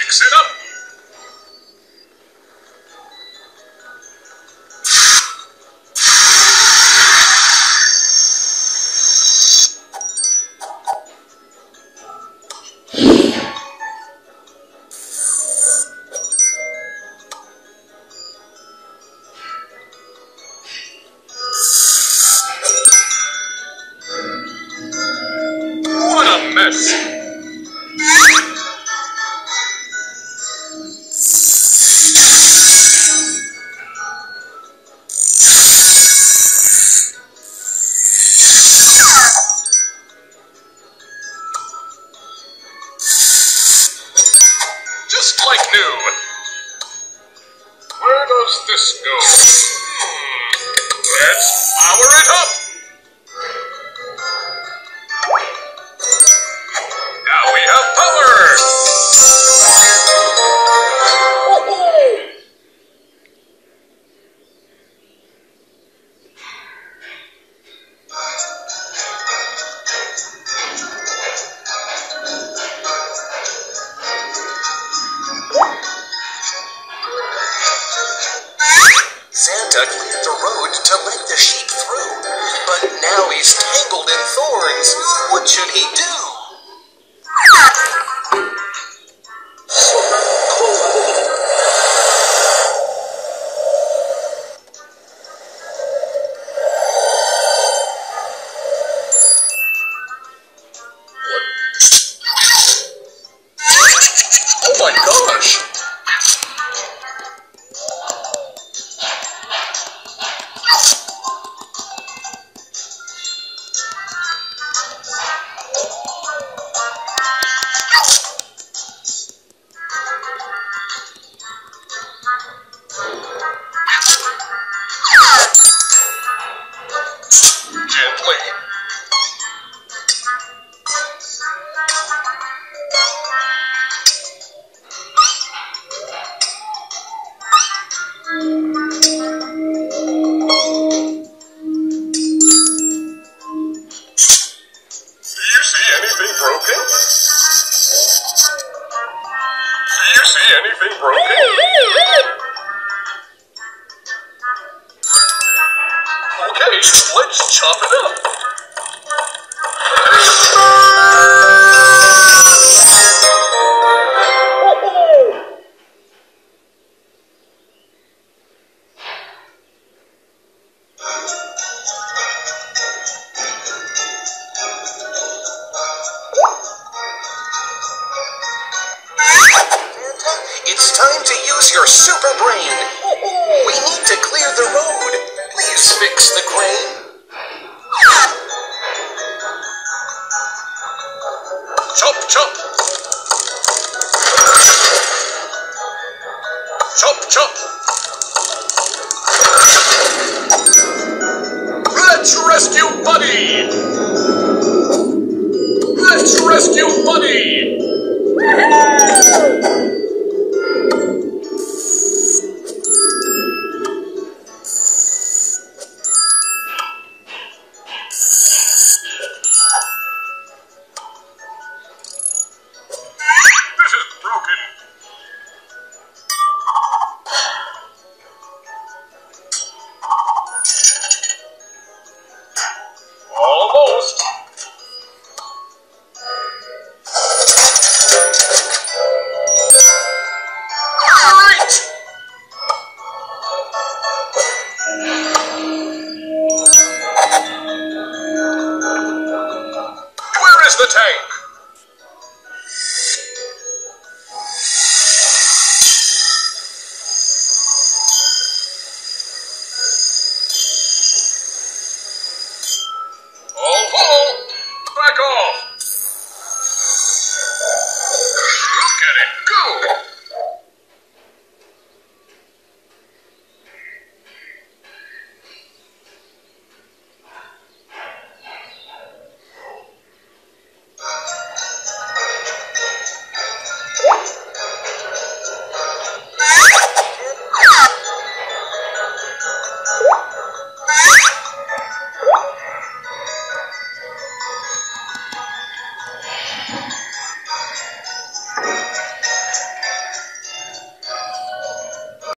Fix it up. What a mess. Just like new. Where does this go? Let's power it up. Now we have power. Santa cleared the road to let the sheep through, but now he's tangled in thorns. What should he do? Oh my gosh! Gently. Do you see anything broken? Do you see anything broken? Okay, let's chop it up. It's time to use your super brain. We need to clear the road. Please fix the crane. Chop, chop. Chop, chop. Let's rescue Buddy. Let's rescue Buddy. This is broken. Almost. Great! Where is the tank? All full. Back off.